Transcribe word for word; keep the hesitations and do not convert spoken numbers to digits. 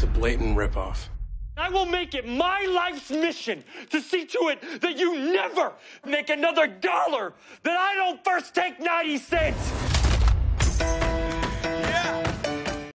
It's a blatant ripoff. I will make it my life's mission to see to it that you never make another dollar, that I don't first take ninety cents.